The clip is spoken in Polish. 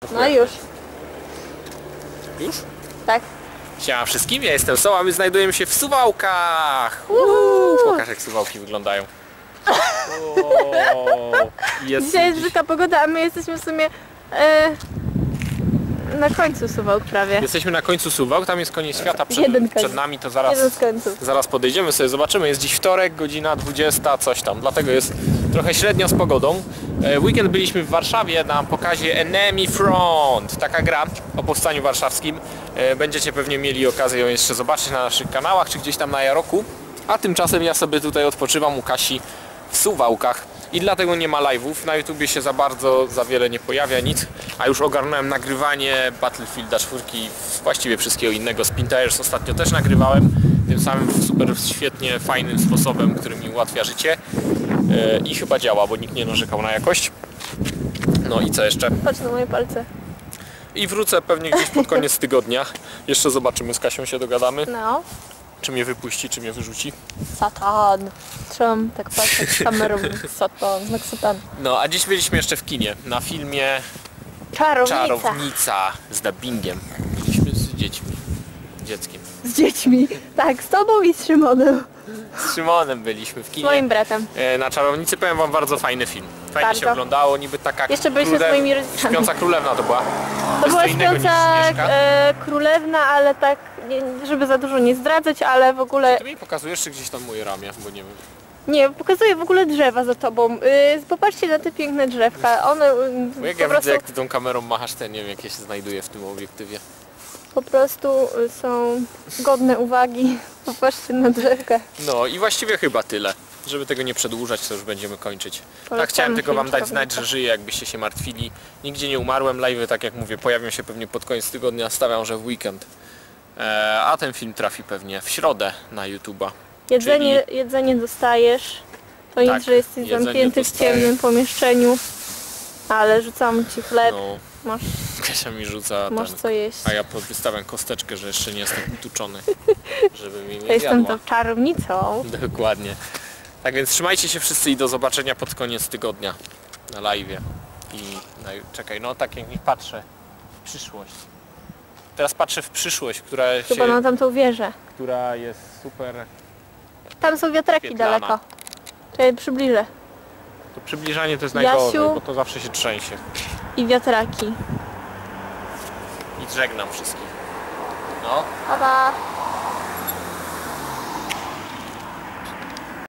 No już. Już? Tak. Siema wszystkim, ja jestem Soła, my znajdujemy się w Suwałkach. Pokaż jak Suwałki wyglądają. Dzisiaj jest brzydka pogoda, a my jesteśmy w sumie na końcu Suwałk prawie. Jesteśmy na końcu Suwałk, tam jest koniec świata przed nami, to zaraz podejdziemy sobie, zobaczymy. Jest dziś wtorek, godzina 20, coś tam, dlatego jest trochę średnio z pogodą. W weekend byliśmy w Warszawie na pokazie Enemy Front, taka gra o powstaniu warszawskim. Będziecie pewnie mieli okazję ją jeszcze zobaczyć na naszych kanałach, czy gdzieś tam na Jaroku. A tymczasem ja sobie tutaj odpoczywam u Kasi w Suwałkach. I dlatego nie ma live'ów, na YouTubie się za wiele nie pojawia nic, a już ogarnąłem nagrywanie Battlefielda 4, właściwie wszystkiego innego. Spin Tires ostatnio też nagrywałem, tym samym super świetnie, fajnym sposobem, który mi ułatwia życie i chyba działa, bo nikt nie narzekał na jakość. No i co jeszcze? Patrz na moje palce. I wrócę pewnie gdzieś pod koniec tygodnia, jeszcze zobaczymy, z Kasią się dogadamy. No. Czy mnie wypuści, czy mnie wyrzuci. Satan. Trzymam tak patrzeć kamerą. Satan, znak Satan. No, a dziś byliśmy jeszcze w kinie, na filmie Czarownica z dubbingiem. Byliśmy z dziećmi. Dzieckiem. Z dziećmi. Tak, z tobą i z Szymonem. Z Szymonem byliśmy w kinie. Z moim bratem. Na Czarownicy, powiem wam, bardzo fajny film. Fajnie Bardzo. się oglądało, niby taka Jeszcze byliśmy z moimi rodzicami. Śpiąca królewna to była. To była co innego niż śpiąca Śnieżka. królewna, ale tak, nie, żeby za dużo nie zdradzać, ale w ogóle... Ty mi pokazujesz, czy gdzieś tam moje ramię, bo nie wiem. Nie, pokazuję w ogóle drzewa za tobą. Popatrzcie na te piękne drzewka. One Bo jak po ja prostu... widzę, jak ty tą kamerą machasz, to ja nie wiem, jak ja się znajduję w tym obiektywie. Po prostu są godne uwagi. Popatrzcie na drzewka. No i właściwie chyba tyle. Żeby tego nie przedłużać, to już będziemy kończyć. Polecamy Tak, chciałem tylko film wam dać znać, Czarownica. że żyję, jakbyście się martwili. Nigdzie nie umarłem, live'y, tak jak mówię, pojawią się pewnie pod koniec tygodnia, stawiam, że w weekend. A ten film trafi pewnie w środę na YouTube'a. Jedzenie dostajesz. To Tak, nic, że jesteś jedzenie zamknięty w dostaję. ciemnym pomieszczeniu. Ale rzucam ci chleb. No, Masz, Kasia mi rzuca masz ten, co jeść. a ja wystawiam kosteczkę, że jeszcze nie jestem utuczony, żeby mi nie Jestem zjadła. tą czarownicą. Dokładnie. Tak więc trzymajcie się wszyscy i do zobaczenia pod koniec tygodnia na live'ie. Czekaj, no tak jak nie patrzę w przyszłość. Teraz patrzę w przyszłość, Chyba na tamtą wieżę. która jest super. Tam są wiatraki Świetlana. daleko. Czekaj, przybliżę. To przybliżanie to jest Jasiu. najgorzej, bo to zawsze się trzęsie. I wiatraki. I żegnam wszystkich. No. Pa, pa.